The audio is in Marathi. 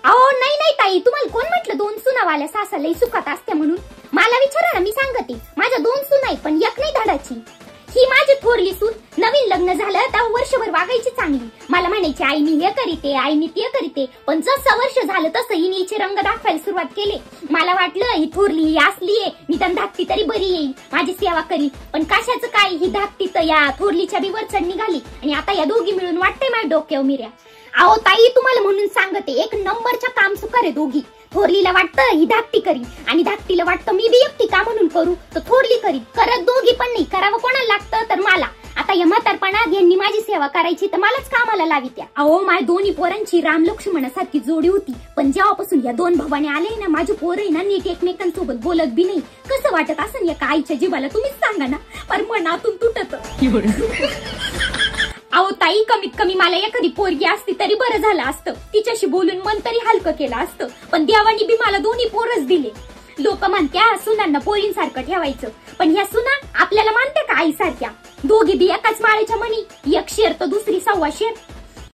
अहो नाही नाही ताई, तुम्हाला कोण म्हटलं 2 सुनावाल्या सासा लई सुखात असते म्हणून? मला विचारा ना, मी सांगते. माझ्या 2 सुना आहेत पण एक नाही धडाची. ही माझी थोरली सून. नवीन लग्न झालं तेव्हा वर्षभर वागायची चांगली. मला म्हणायची आई मी हे करीते, आई मी ते करीते. पण जसं वर्ष झालं तसं हिने हिचे रंग दाखवायला सुरुवात केली. मला वाटलं ही थोरली ही असली आहे, मी त्यांना धाकटी तरी बरी येईल, माझी सेवा करी. पण कशाचं काय, ही धाकटी तर या थोरलीच्या बी वर चढ निघाली आणि आता या दोघी मिळून वाटतंय माझ्या डोक्यावर मिऱ्या. अहो ताई तुम्हाला म्हणून सांगते, एक नंबरच्या काम सुकार आहे दोघी. थोरलीला वाटतं ही धाकटी करी आणि धाकटीला वाटतं मी बी एकटी का म्हणून करू, तर थोरली करी. करत दोघी पण नाही. करावं कोणाला लागतं तर मला. आता या म्हातारपणात यांनी माझी सेवा करायची तर मलाच कामाला लावित्या. अहो माझ्या दोन्ही पोरांची राम लक्ष्मणासारखी जोडी होती. पण जेव्हापासून या 2 भावाने आले ना, माझे पोरं ना नीट एकमेकांसोबत बोलत बी नाही. कसं वाटत असं या आईच्या जीवाला तुम्हीच सांगा ना, पण मनातून तुटत. अहो ताई कमीत कमी मला एखादी पोरगी असती तरी बरं झालं असतं. तिच्याशी बोलून मन तरी हलकं केलं असतं. पण देवानी बी मला दोन्ही पोरच दिले. लोक म्हणत्या सुनांना पोरींसारखं ठेवायचं, पण ह्या सुना आपल्याला मानते का आईसारख्या? दोघी बी एकाच माळेच्या मणी. एक शेर तर दुसरी 1.25 शेर.